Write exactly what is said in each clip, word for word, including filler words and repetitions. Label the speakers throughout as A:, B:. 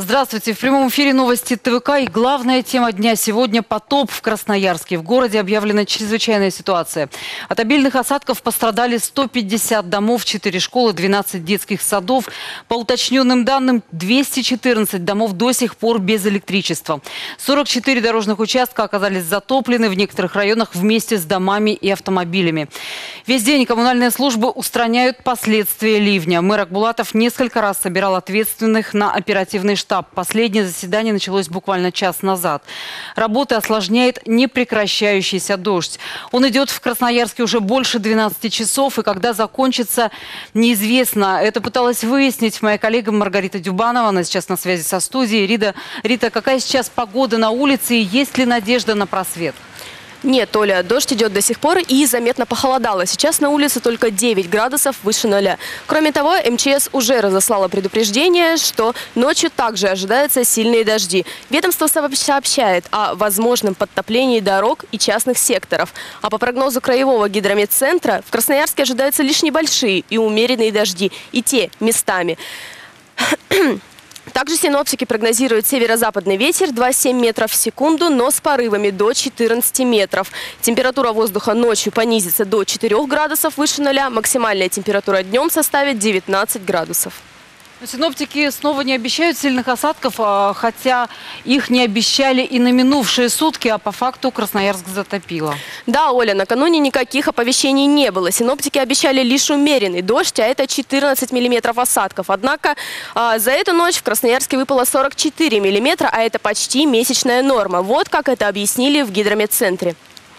A: Здравствуйте. В прямом эфире новости ТВК. И главная тема дня сегодня – потоп в Красноярске. В городе объявлена чрезвычайная ситуация. От обильных осадков пострадали сто пятьдесят домов, четыре школы, двенадцать детских садов. По уточненным данным, двести четырнадцать домов до сих пор без электричества. сорок четыре дорожных участка оказались затоплены в некоторых районах вместе с домами и автомобилями. Весь день коммунальные службы устраняют последствия ливня. Мэр Акбулатов несколько раз собирал ответственных на оперативный штаб. Последнее заседание началось буквально час назад. Работы осложняет непрекращающийся дождь. Он идет в Красноярске уже больше двенадцати часов, и когда закончится, неизвестно. Это пыталась выяснить моя коллега Маргарита Дюбанова. Она сейчас на связи со студией. Рита, Рита, какая сейчас погода на улице и есть ли надежда на просвет?
B: Нет, Оля, дождь идет до сих пор и заметно похолодало. Сейчас на улице только девять градусов выше ноля. Кроме того, эм че эс уже разослало предупреждение, что ночью также ожидаются сильные дожди. Ведомство сообщает о возможном подтоплении дорог и частных секторов. А по прогнозу Краевого гидрометцентра в Красноярске ожидаются лишь небольшие и умеренные дожди. И те местами. Также синоптики прогнозируют северо-западный ветер два целых семь десятых метров в секунду, но с порывами до четырнадцати метров. Температура воздуха ночью понизится до четырёх градусов выше ноля, максимальная температура днем составит девятнадцать градусов.
A: Синоптики снова не обещают сильных осадков, хотя их не обещали и на минувшие сутки, а по факту Красноярск затопило.
B: Да, Оля, накануне никаких оповещений не было. Синоптики обещали лишь умеренный дождь, а это четырнадцать миллиметров осадков. Однако а, за эту ночь в Красноярске выпало сорок четыре миллиметра, а это почти месячная норма. Вот как это объяснили в гидрометцентре.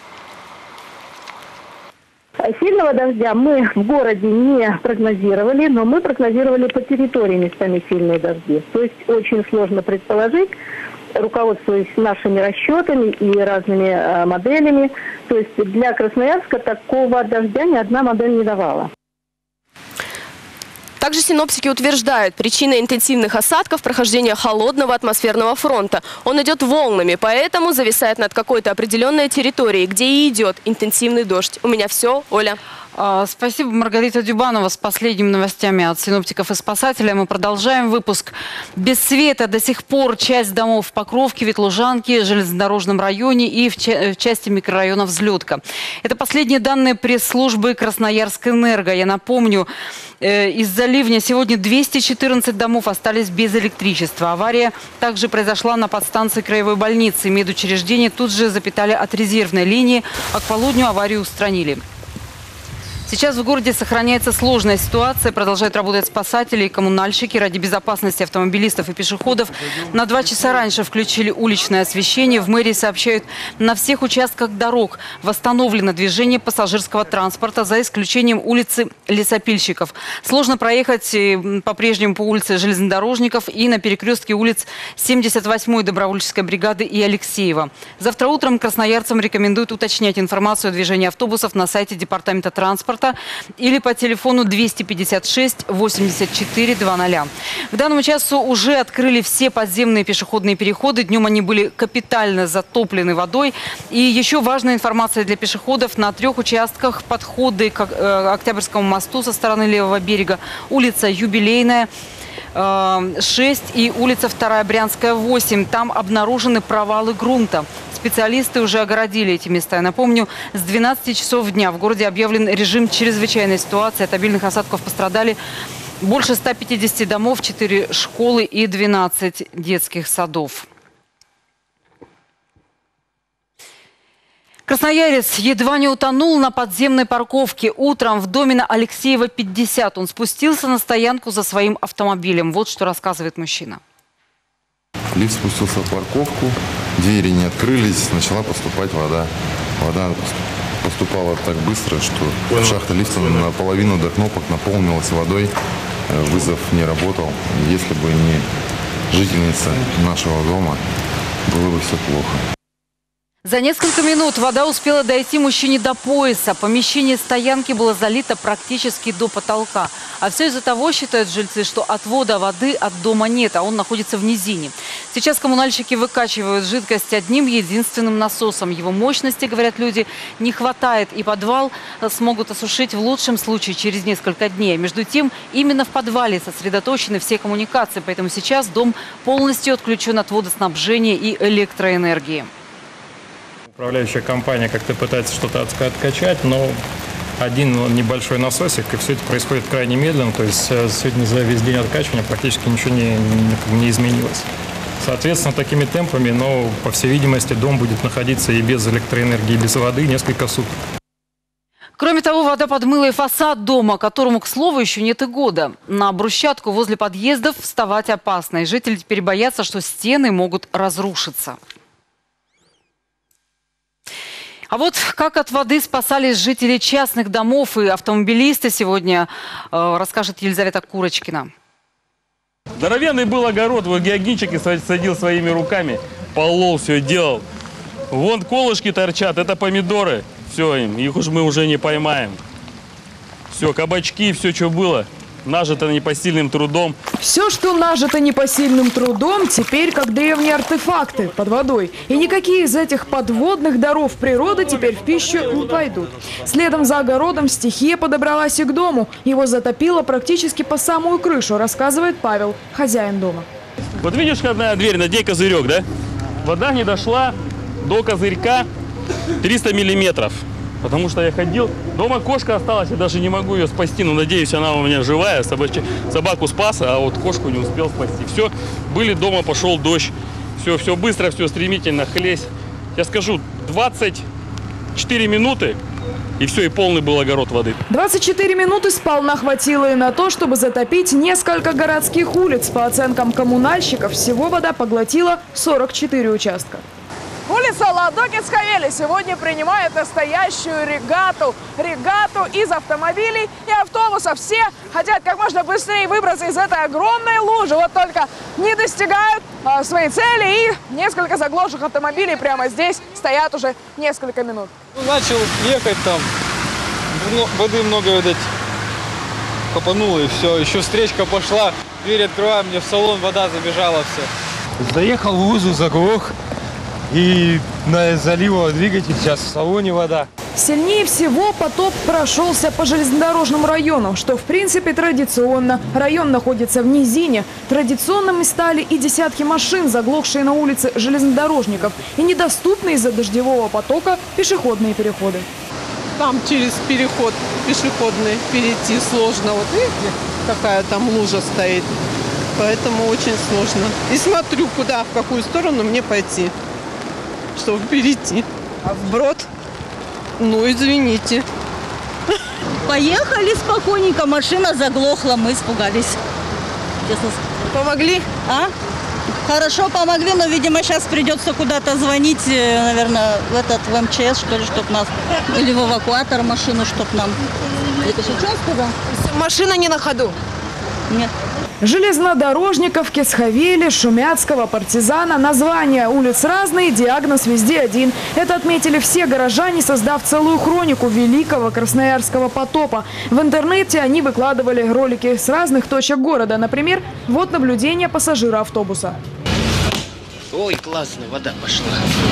C: Сильного дождя мы в городе не прогнозировали, но мы прогнозировали по территории местами сильные дожди. То есть очень сложно предположить, руководствуясь нашими расчетами и разными э, моделями. То есть для Красноярска такого дождя ни одна модель не давала.
B: Также синоптики утверждают, причиной интенсивных осадков прохождение холодного атмосферного фронта. Он идет волнами, поэтому зависает над какой-то определенной территорией, где и идет интенсивный дождь. У меня все, Оля.
A: Спасибо, Маргарита Дюбанова, с последними новостями от синоптиков и спасателей. Мы продолжаем выпуск. Без света до сих пор часть домов в Покровке, Ветлужанке, Железнодорожном районе и в, ча в части микрорайона Взлетка. Это последние данные пресс-службы Красноярскэнерго. Я напомню, э, из-за ливня сегодня двести четырнадцать домов остались без электричества. Авария также произошла на подстанции краевой больницы. Медучреждения тут же запитали от резервной линии, а к полудню аварию устранили. Сейчас в городе сохраняется сложная ситуация. Продолжают работать спасатели и коммунальщики. Ради безопасности автомобилистов и пешеходов на два часа раньше включили уличное освещение. В мэрии сообщают, на всех участках дорог восстановлено движение пассажирского транспорта, за исключением улицы Лесопильщиков. Сложно проехать по-прежнему по улице Железнодорожников и на перекрестке улиц семьдесят восьмой добровольческой бригады и Алексеева. Завтра утром красноярцам рекомендуют уточнять информацию о движении автобусов на сайте Департамента транспорта или по телефону двести пятьдесят шесть восемьдесят четыре двадцать. К данному часу уже открыли все подземные пешеходные переходы. Днем они были капитально затоплены водой. И еще важная информация для пешеходов. На трех участках подходы к Октябрьскому мосту со стороны левого берега. Улица Юбилейная шесть и улица вторая Брянская восемь. Там обнаружены провалы грунта. Специалисты уже огородили эти места. Я напомню, с двенадцати часов дня в городе объявлен режим чрезвычайной ситуации. От обильных осадков пострадали больше ста пятидесяти домов, четыре школы и двенадцать детских садов. Красноярец едва не утонул на подземной парковке. Утром в доме на Алексеева пятьдесят он спустился на стоянку за своим автомобилем. Вот что рассказывает мужчина.
D: Лифт спустился в парковку, двери не открылись, начала поступать вода. Вода поступала так быстро, что шахта лифта наполовину до кнопок наполнилась водой, вызов не работал. Если бы не жительница нашего дома, было бы все плохо.
A: За несколько минут вода успела дойти мужчине до пояса. Помещение стоянки было залито практически до потолка. А все из-за того, считают жильцы, что отвода воды от дома нет, а он находится в низине. Сейчас коммунальщики выкачивают жидкость одним единственным насосом. Его мощности, говорят люди, не хватает, и подвал смогут осушить в лучшем случае через несколько дней. Между тем, именно в подвале сосредоточены все коммуникации, поэтому сейчас дом полностью отключен от водоснабжения и электроэнергии.
E: Управляющая компания как-то пытается что-то откачать, но один небольшой насосик, и все это происходит крайне медленно. То есть сегодня за весь день откачивания практически ничего не, не, не изменилось. Соответственно, такими темпами, но, по всей видимости, дом будет находиться и без электроэнергии, и без воды несколько суток.
A: Кроме того, вода подмыла и фасад дома, которому, к слову, еще нет и года. На брусчатку возле подъездов вставать опасно, и жители теперь боятся, что стены могут разрушиться. А вот как от воды спасались жители частных домов и автомобилисты, сегодня э, расскажет Елизавета Курочкина.
F: Здоровенный был огород, вот геогничек садил своими руками, полол, все делал. Вон колышки торчат, это помидоры, все, их уж мы уже не поймаем. Все, кабачки, все, что было, нажито непосильным трудом.
G: Все, что нажито непосильным трудом, теперь как древние артефакты под водой. И никакие из этих подводных даров природы теперь в пищу не пойдут. Следом за огородом стихия подобралась и к дому. Его затопило практически по самую крышу, рассказывает Павел, хозяин дома.
F: Вот видишь, одна дверь, на ней козырек, да? Вода не дошла до козырька триста миллиметров. Потому что я ходил, дома кошка осталась, я даже не могу ее спасти, но надеюсь, она у меня живая, собачья, собаку спас, а вот кошку не успел спасти. Все, были дома, пошел дождь, все, все быстро, все стремительно, хлесть. Я скажу, двадцать четыре минуты, и все, и полный был огород воды.
G: двадцать четыре минуты сполна хватило и на то, чтобы затопить несколько городских улиц. По оценкам коммунальщиков, всего вода поглотила сорок четыре участка.
H: Улица Ладокинская сегодня принимает настоящую регату. Регату из автомобилей и автобусов. Все хотят как можно быстрее выбраться из этой огромной лужи. Вот только не достигают а, своей цели. И несколько заглохших автомобилей прямо здесь стоят уже несколько минут.
I: Начал ехать там. Воды много, видать, копануло и все. Еще встречка пошла. Дверь открываю, мне в салон вода забежала все. Заехал в лужу, заглох. И залило двигатель, сейчас в салоне вода.
G: Сильнее всего потоп прошелся по железнодорожному району, что в принципе традиционно. Район находится в низине. Традиционными стали и десятки машин, заглохшие на улице железнодорожников, и недоступные из-за дождевого потока пешеходные переходы.
J: Там через переход пешеходный перейти сложно. Вот видите, какая там лужа стоит. Поэтому очень сложно. И смотрю, куда, в какую сторону мне пойти, чтобы перейти. А вброд? Ну, извините.
K: Поехали спокойненько, машина заглохла, мы испугались. Честно.
J: Помогли?
K: А? Хорошо помогли, но, видимо, сейчас придется куда-то звонить, наверное, в этот, в эм че эс, что ли, чтобы нас, или в эвакуатор машину, чтобы нам... Это что сказал?
J: Машина не на ходу?
K: Нет.
G: Железнодорожников, Кесхавели, Шумяцкого, Партизана. Названия улиц разные, диагноз везде один. Это отметили все горожане, создав целую хронику великого красноярского потопа. В интернете они выкладывали ролики с разных точек города. Например, вот наблюдение пассажира автобуса.
L: Ой, классно, вода пошла.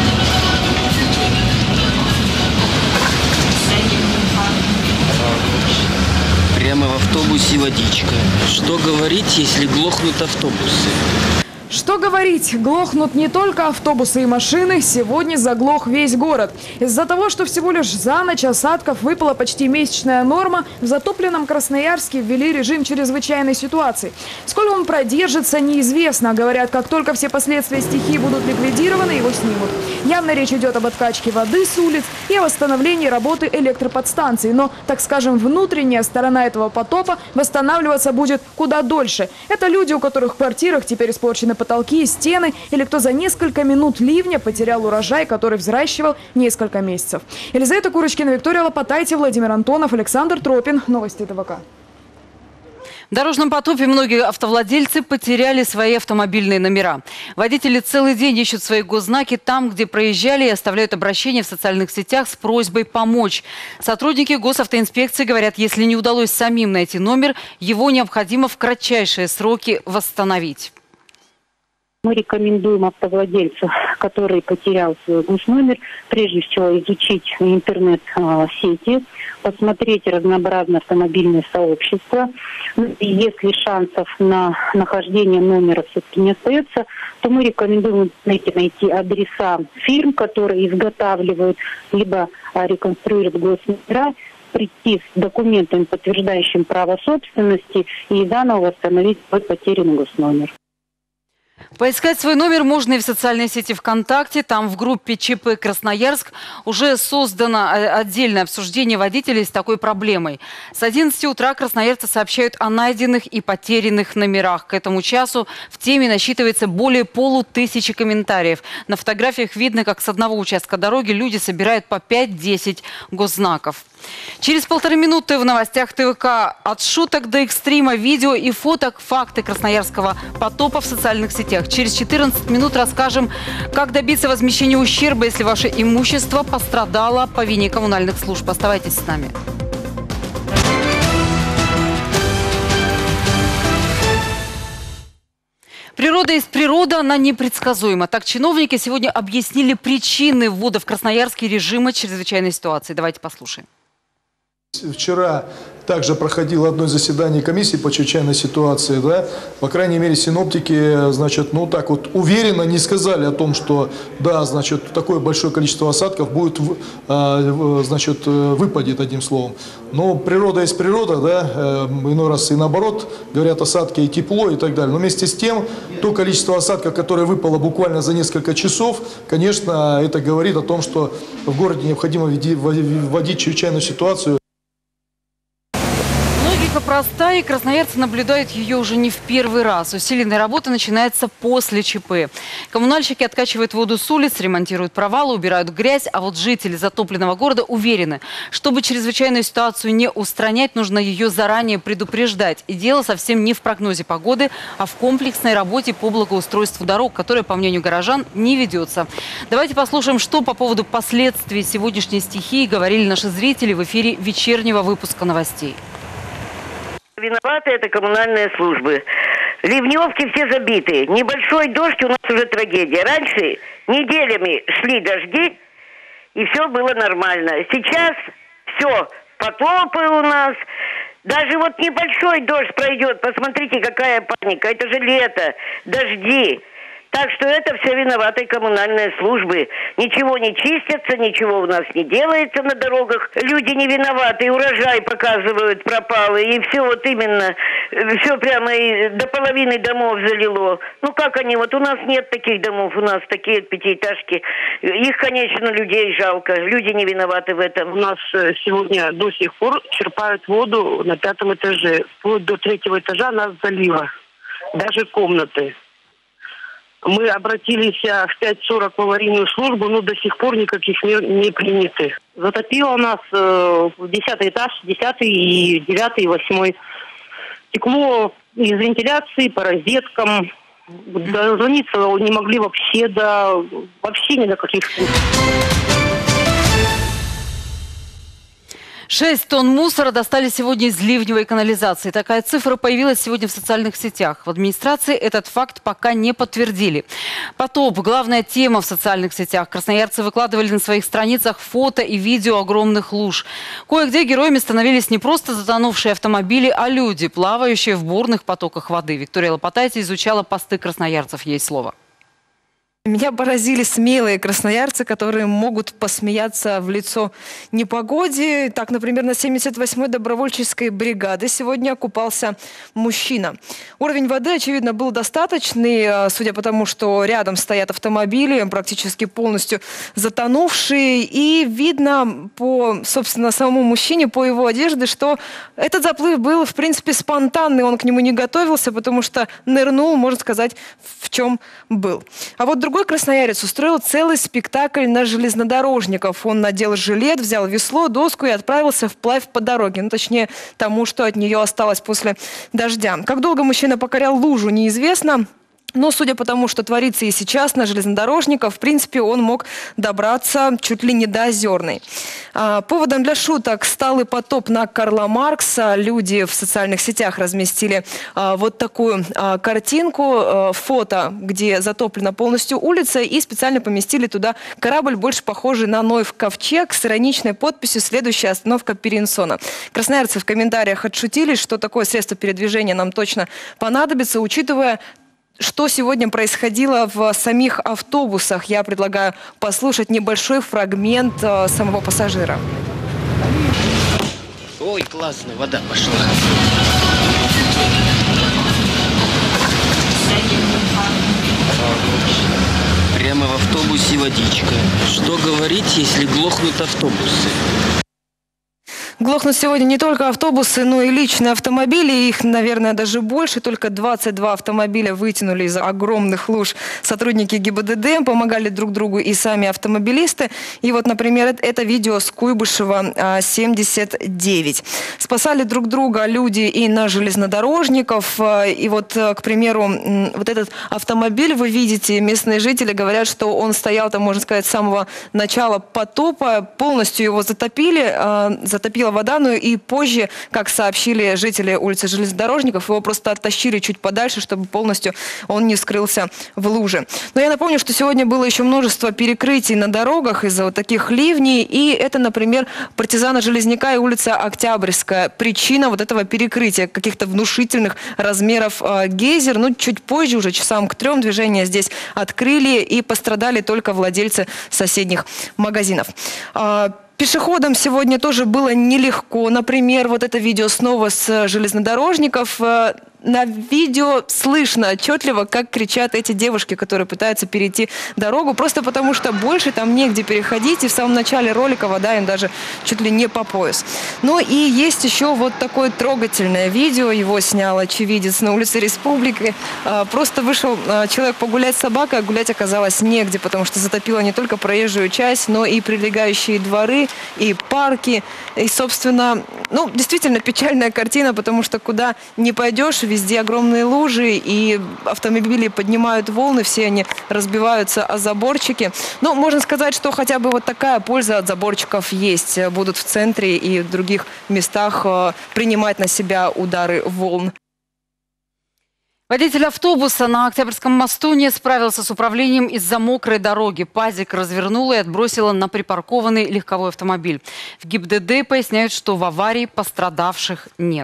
L: Прямо в автобусе водичка. Что говорить, если глохнут автобусы?
G: Что говорить, глохнут не только автобусы и машины, сегодня заглох весь город. Из-за того, что всего лишь за ночь осадков выпала почти месячная норма, в затопленном Красноярске ввели режим чрезвычайной ситуации. Сколько он продержится, неизвестно. Говорят, как только все последствия стихии будут ликвидированы, его снимут. Явно речь идет об откачке воды с улиц и о восстановлении работы электроподстанций. Но, так скажем, внутренняя сторона этого потопа восстанавливаться будет куда дольше. Это люди, у которых в квартирах теперь испорчены потолки и стены, или кто за несколько минут ливня потерял урожай, который взращивал несколько месяцев. Елизавета Курочкина, Виктория Лопатайте, Владимир Антонов, Александр Тропин. Новости ТВК.
A: В дорожном потопе многие автовладельцы потеряли свои автомобильные номера. Водители целый день ищут свои госзнаки там, где проезжали, и оставляют обращения в социальных сетях с просьбой помочь. Сотрудники госавтоинспекции говорят, если не удалось самим найти номер, его необходимо в кратчайшие сроки восстановить.
C: Мы рекомендуем автовладельцу, который потерял свой госномер, прежде всего изучить интернет-сети, посмотреть разнообразные автомобильные сообщества. И если шансов на нахождение номера все-таки не остается, то мы рекомендуем найти, найти адреса фирм, которые изготавливают либо реконструируют госномера, прийти с документами, подтверждающими право собственности, и заново восстановить свой потерянный госномер.
A: Поискать свой номер можно и в социальной сети ВКонтакте. Там в группе ЧП «Красноярск» уже создано отдельное обсуждение водителей с такой проблемой. С одиннадцати утра красноярцы сообщают о найденных и потерянных номерах. К этому часу в теме насчитывается более полутысячи комментариев. На фотографиях видно, как с одного участка дороги люди собирают по пять-десять госзнаков. Через полторы минуты в новостях ТВК от шуток до экстрима, видео и фоток, факты красноярского потопа в социальных сетях. Через четырнадцать минут расскажем, как добиться возмещения ущерба, если ваше имущество пострадало по вине коммунальных служб. Оставайтесь с нами. Природа есть природа, она непредсказуема. Так чиновники сегодня объяснили причины ввода в Красноярске режима чрезвычайной ситуации. Давайте послушаем.
M: Вчера также проходило одно заседание комиссии по чрезвычайной ситуации, да, по крайней мере, синоптики, значит, ну так вот уверенно не сказали о том, что, да, значит, такое большое количество осадков будет, значит, выпадет, одним словом. Но природа есть природа, да, иной раз и наоборот, говорят, осадки и тепло и так далее. Но вместе с тем, то количество осадков, которое выпало буквально за несколько часов, конечно, это говорит о том, что в городе необходимо вводить чрезвычайную ситуацию.
A: Проста, и красноярцы наблюдают ее уже не в первый раз. Усиленная работа начинается после ЧП. Коммунальщики откачивают воду с улиц, ремонтируют провалы, убирают грязь. А вот жители затопленного города уверены, чтобы чрезвычайную ситуацию не устранять, нужно ее заранее предупреждать. И дело совсем не в прогнозе погоды, а в комплексной работе по благоустройству дорог, которая, по мнению горожан, не ведется. Давайте послушаем, что по поводу последствий сегодняшней стихии говорили наши зрители в эфире вечернего выпуска новостей.
N: Виноваты это коммунальные службы. Ливневки все забиты. Небольшой дождь у нас уже трагедия. Раньше неделями шли дожди, и все было нормально. Сейчас все, потопы у нас. Даже вот небольшой дождь пройдет. Посмотрите, какая паника. Это же лето, дожди. Так что это все виноваты коммунальные службы. Ничего не чистятся, ничего у нас не делается на дорогах. Люди не виноваты, урожай показывают пропалый. И все вот именно, все прямо и до половины домов залило. Ну как они, вот у нас нет таких домов, у нас такие пятиэтажки. Их, конечно, людей жалко. Люди не виноваты в этом.
O: У нас сегодня до сих пор черпают воду на пятом этаже. Вплоть до третьего этажа нас залило. Даже комнаты. Мы обратились в пять сорок в аварийную службу, но до сих пор никаких мер не приняты. Затопило нас э, десятый этаж, десятый, и девятый, и восьмой. Текло из вентиляции по розеткам. Дозвониться не могли вообще, да, вообще ни до каких случаев.
A: Шесть тонн мусора достали сегодня из ливневой канализации. Такая цифра появилась сегодня в социальных сетях. В администрации этот факт пока не подтвердили. Потоп – главная тема в социальных сетях. Красноярцы выкладывали на своих страницах фото и видео огромных луж. Кое-где героями становились не просто затонувшие автомобили, а люди, плавающие в бурных потоках воды. Виктория Лопатайте изучала посты красноярцев. Ей слово.
P: Меня поразили смелые красноярцы, которые могут посмеяться в лицо непогоде. Так, например, на семьдесят восьмой добровольческой бригады сегодня купался мужчина. Уровень воды, очевидно, был достаточный, судя по тому, что рядом стоят автомобили, практически полностью затонувшие. И видно по, собственно, самому мужчине, по его одежде, что этот заплыв был, в принципе, спонтанный. Он к нему не готовился, потому что нырнул, можно сказать, в чем был. А вот другой другой красноярец устроил целый спектакль на железнодорожников. Он надел жилет, взял весло, доску и отправился вплавь по дороге. Ну, точнее, тому, что от нее осталось после дождя. Как долго мужчина покорял лужу, неизвестно. Но судя по тому, что творится и сейчас на железнодорожниках, в принципе, он мог добраться чуть ли не до Озерной. А, поводом для шуток стал и потоп на Карла Маркса. Люди в социальных сетях разместили а, вот такую а, картинку, а, фото, где затоплена полностью улица, и специально поместили туда корабль, больше похожий на Ноев ковчег, с ироничной подписью «Следующая остановка Перенсона». Красноярцы в комментариях отшутились, что такое средство передвижения нам точно понадобится, учитывая, что сегодня происходило в самих автобусах. Я предлагаю послушать небольшой фрагмент э, самого пассажира.
L: Ой, классно, вода пошла. Прямо в автобусе водичка. Что говорить, если глохнут автобусы?
P: Глохнут сегодня не только автобусы, но и личные автомобили. Их, наверное, даже больше. Только двадцать два автомобиля вытянули из огромных луж сотрудники ГИБДД. Помогали друг другу и сами автомобилисты. И вот, например, это видео с Куйбышева семьдесят девять. Спасали друг друга люди и на железнодорожников. И вот, к примеру, вот этот автомобиль вы видите. Местные жители говорят, что он стоял там, можно сказать, с самого начала потопа. Полностью его затопили. Затопила вода, но и позже, как сообщили жители улицы Железнодорожников, его просто оттащили чуть подальше, чтобы полностью он не скрылся в луже. Но я напомню, что сегодня было еще множество перекрытий на дорогах из-за вот таких ливней, и это, например, Партизана Железняка и улица Октябрьская. Причина вот этого перекрытия каких-то внушительных размеров э, гейзер. Ну, чуть позже, уже часам к трем, движение здесь открыли, и пострадали только владельцы соседних магазинов. Э, Пешеходам сегодня тоже было нелегко. Например, вот это видео снова с железнодорожников. На видео слышно отчетливо, как кричат эти девушки, которые пытаются перейти дорогу, просто потому что больше там негде переходить, и в самом начале ролика вода им даже чуть ли не по пояс. Ну и есть еще вот такое трогательное видео, его снял очевидец на улице Республики. Просто вышел человек погулять с собакой, а гулять оказалось негде, потому что затопило не только проезжую часть, но и прилегающие дворы, и парки. И, собственно, ну, действительно печальная картина, потому что куда ни пойдешь, везде огромные лужи, и автомобили поднимают волны, все они разбиваются о заборчики. Но можно сказать, что хотя бы вот такая польза от заборчиков есть. Будут в центре и в других местах принимать на себя удары волн.
A: Водитель автобуса на Октябрьском мосту не справился с управлением из-за мокрой дороги. Пазик развернула и отбросила на припаркованный легковой автомобиль. В ГИБДД поясняют, что в аварии пострадавших нет.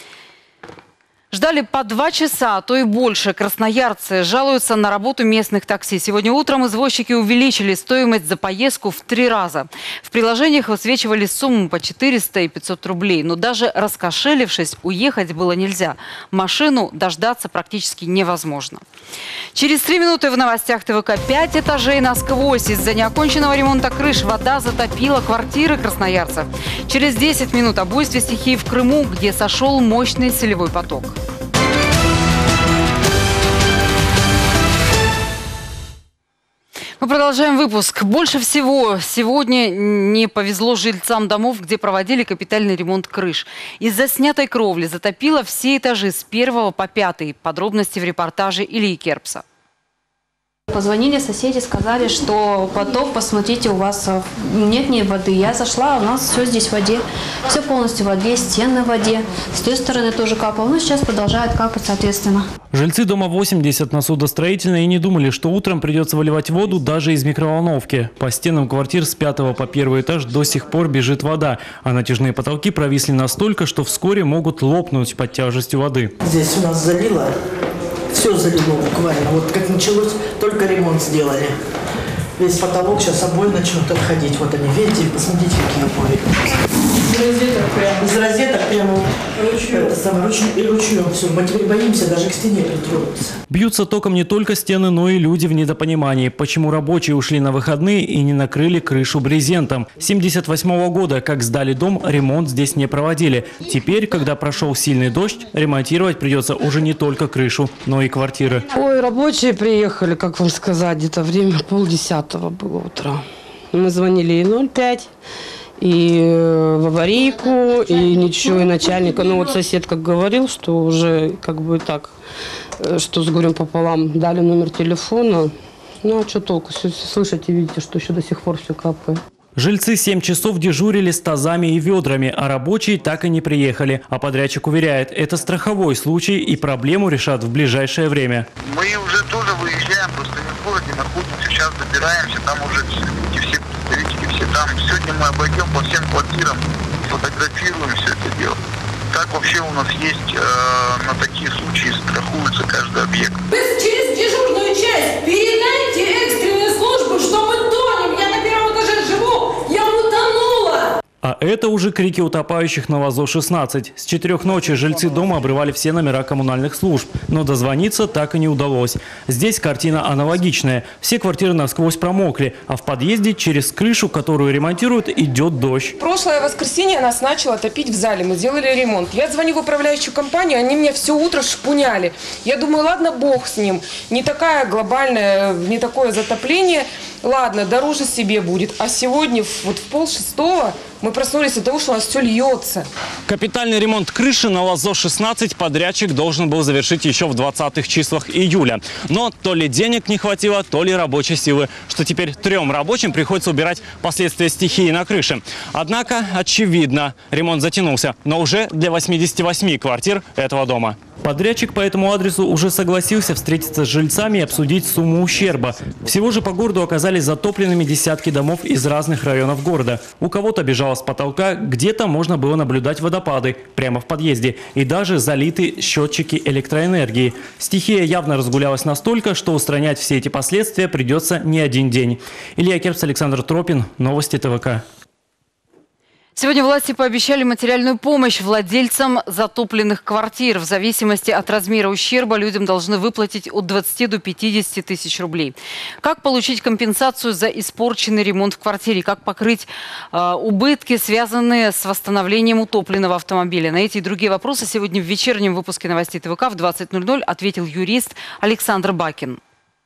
A: Ждали по два часа, а то и больше. Красноярцы жалуются на работу местных такси. Сегодня утром извозчики увеличили стоимость за поездку в три раза. В приложениях высвечивали сумму по четыреста и пятьсот рублей. Но даже раскошелившись, уехать было нельзя. Машину дождаться практически невозможно. Через три минуты в новостях ТВК. Пять этажей насквозь. Из-за неоконченного ремонта крыш вода затопила квартиры красноярцев. Через десять минут о буйстве стихии в Крыму, где сошел мощный селевой поток. Мы продолжаем выпуск. Больше всего сегодня не повезло жильцам домов, где проводили капитальный ремонт крыш. Из-за снятой кровли затопило все этажи с первого по пятый. Подробности в репортаже Ильи Керпса.
Q: Позвонили соседи, сказали, что потоп, посмотрите, у вас нет ни воды. Я зашла, у нас все здесь в воде. Все полностью в воде, стены в воде. С той стороны тоже капало. Ну, сейчас продолжает капать, соответственно.
R: Жильцы дома восемьдесят на Судостроительной и не думали, что утром придется выливать воду даже из микроволновки. По стенам квартир с пятого по первый этаж до сих пор бежит вода, а натяжные потолки провисли настолько, что вскоре могут лопнуть под тяжестью воды.
S: Здесь у нас залило. Все залило буквально. Вот как началось, только ремонт сделали. Весь потолок сейчас обои начнут отходить. Вот они, видите, посмотрите, какие обои. Из розеток прямо. Из розеток прямо ручьем. И ручьем все. Мы теперь боимся даже к стене притронуться.
R: Бьются током не только стены, но и люди в недопонимании. Почему рабочие ушли на выходные и не накрыли крышу брезентом? С семьдесят восьмого года, как сдали дом, ремонт здесь не проводили. Теперь, когда прошел сильный дождь, ремонтировать придется уже не только крышу, но и квартиры.
T: Ой, рабочие приехали, как вам сказать, где-то время полдесятого было утра. Мы звонили и ноль пять, и в аварийку, и ничего, и начальника. Ну вот сосед как говорил, что уже как бы так, что с горем пополам дали номер телефона. Ну а что толку? Слышите, видите, что еще до сих пор все капает.
R: Жильцы семь часов дежурили с тазами и ведрами, а рабочие так и не приехали. А подрядчик уверяет, это страховой случай и проблему решат в ближайшее время.
U: Мы уже тоже выезжаем, просто не в городе находимся, сейчас добираемся, там уже эти все представители, все там. Сегодня мы обойдем по всем квартирам, фотографируем все это дело. Так вообще у нас есть, э, на такие случаи страхуется каждый объект.
V: Вы через дежурную часть передайте экстренные службы, что мы тонем. Я на первом этаже живу, я утонула.
R: А это уже крики утопающих на ВАЗО шестнадцать. С четырех ночи жильцы дома обрывали все номера коммунальных служб, но дозвониться так и не удалось. Здесь картина аналогичная. Все квартиры насквозь промокли, а в подъезде через крышу, которую ремонтируют, идет дождь.
W: Прошлое воскресенье нас начало топить в зале. Мы сделали ремонт. Я звоню в управляющую компанию, они меня все утро шпуняли. Я думаю, ладно, бог с ним. Не такая глобальная, не такое затопление. Ладно, дороже себе будет. А сегодня вот в пол шестого мы проснулись от того, что у нас все льется.
R: Капитальный ремонт крыши на ВАЗО шестнадцать подрядчик должен был завершить еще в двадцатых числах июля. Но то ли денег не хватило, то ли рабочей силы, что теперь трем рабочим приходится убирать последствия стихии на крыше. Однако, очевидно, ремонт затянулся, но уже для восьмидесяти восьми квартир этого дома. Подрядчик по этому адресу уже согласился встретиться с жильцами и обсудить сумму ущерба. Всего же по городу оказались затопленными десятки домов из разных районов города. У кого-то бежало с потолка, где-то можно было наблюдать водопады прямо в подъезде и даже залиты счетчики электроэнергии. Стихия явно разгулялась настолько, что устранять все эти последствия придется не один день. Илья Керпс, Александр Тропин, новости ТВК.
A: Сегодня власти пообещали материальную помощь владельцам затопленных квартир. В зависимости от размера ущерба людям должны выплатить от двадцати до пятидесяти тысяч рублей. Как получить компенсацию за испорченный ремонт в квартире? Как покрыть э, убытки, связанные с восстановлением утопленного автомобиля? На эти и другие вопросы сегодня в вечернем выпуске новостей ТВК в двадцать ноль ноль ответил юрист Александр Бакин.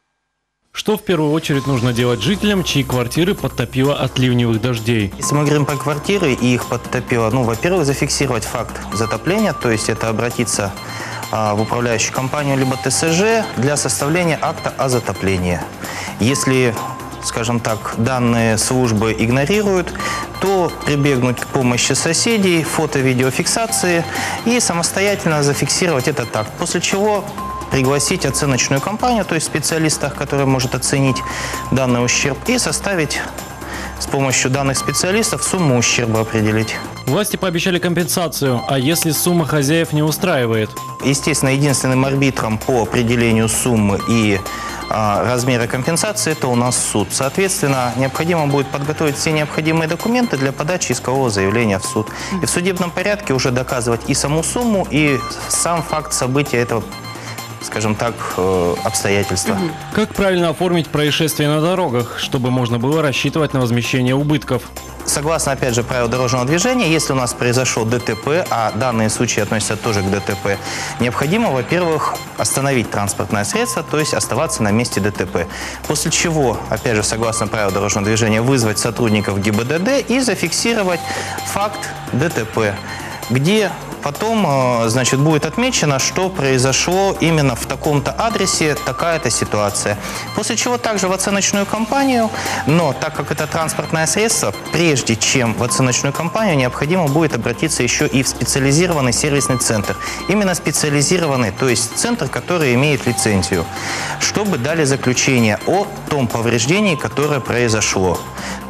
R: Что в первую очередь нужно делать жителям, чьи квартиры подтопило от ливневых дождей?
X: Если мы говорим про квартиры и их подтопило, ну, во-первых, зафиксировать факт затопления, то есть это обратиться а, в управляющую компанию либо ТСЖ для составления акта о затоплении. Если, скажем так, данные службы игнорируют, то прибегнуть к помощи соседей, фото-видеофиксации и самостоятельно зафиксировать этот акт, после чего пригласить оценочную компанию, то есть специалиста, который может оценить данный ущерб, и составить с помощью данных специалистов сумму ущерба определить.
R: Власти пообещали компенсацию, а если сумма хозяев не устраивает?
X: Естественно, единственным арбитром по определению суммы и а, размера компенсации это у нас суд. Соответственно, необходимо будет подготовить все необходимые документы для подачи искового заявления в суд. И в судебном порядке уже доказывать и саму сумму, и сам факт события этого, скажем так, обстоятельства.
R: Как правильно оформить происшествие на дорогах, чтобы можно было рассчитывать на возмещение убытков?
X: Согласно, опять же, правил дорожного движения, если у нас произошел ДТП, а данные случаи относятся тоже к ДТП, необходимо, во-первых, остановить транспортное средство, то есть оставаться на месте ДТП. После чего, опять же, согласно правилам дорожного движения, вызвать сотрудников ГИБДД и зафиксировать факт ДТП, где потом, значит, будет отмечено, что произошло именно в таком-то адресе такая-то ситуация. После чего также в оценочную компанию, но так как это транспортное средство, прежде чем в оценочную компанию, необходимо будет обратиться еще и в специализированный сервисный центр. Именно специализированный, то есть центр, который имеет лицензию, чтобы дали заключение о том повреждении, которое произошло.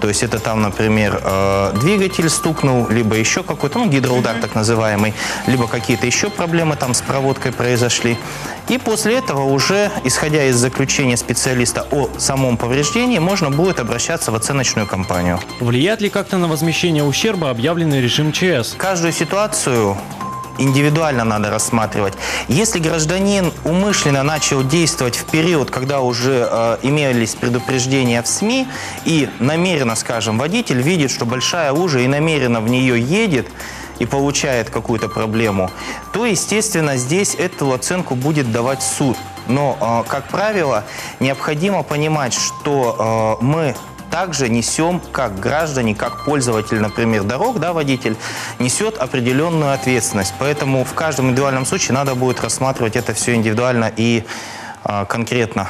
X: То есть это там, например, э, двигатель стукнул, либо еще какой-то, ну, гидроудар так называемый, либо какие-то еще проблемы там с проводкой произошли. И после этого уже, исходя из заключения специалиста о самом повреждении, можно будет обращаться в оценочную компанию.
R: Влияет ли как-то на возмещение ущерба объявленный режим ЧС?
X: Каждую ситуацию индивидуально надо рассматривать. Если гражданин умышленно начал действовать в период, когда уже э, имелись предупреждения в СМИ, и намеренно, скажем, водитель видит, что большая лужа и намеренно в нее едет, и получает какую-то проблему, то, естественно, здесь эту оценку будет давать суд. Но, э, как правило, необходимо понимать, что э, мы также несем, как граждане, как пользователь, например, дорог, да, водитель, несет определенную ответственность. Поэтому в каждом индивидуальном случае надо будет рассматривать это все индивидуально и э, конкретно.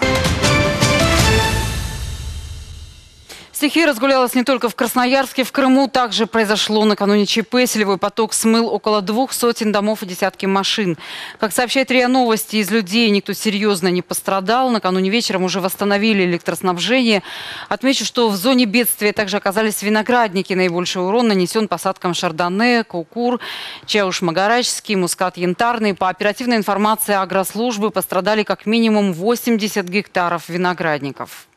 A: Стихия разгулялась не только в Красноярске, в Крыму также произошло накануне ЧП. Селевой поток смыл около двух сотен домов и десятки машин. Как сообщает РИА Новости, из людей никто серьезно не пострадал. Накануне вечером уже восстановили электроснабжение. Отмечу, что в зоне бедствия также оказались виноградники. Наибольший урон нанесен посадкам шардоне, кукур, чауш-магарачский, мускат янтарный. По оперативной информации агрослужбы пострадали как минимум восемьдесят гектаров виноградников.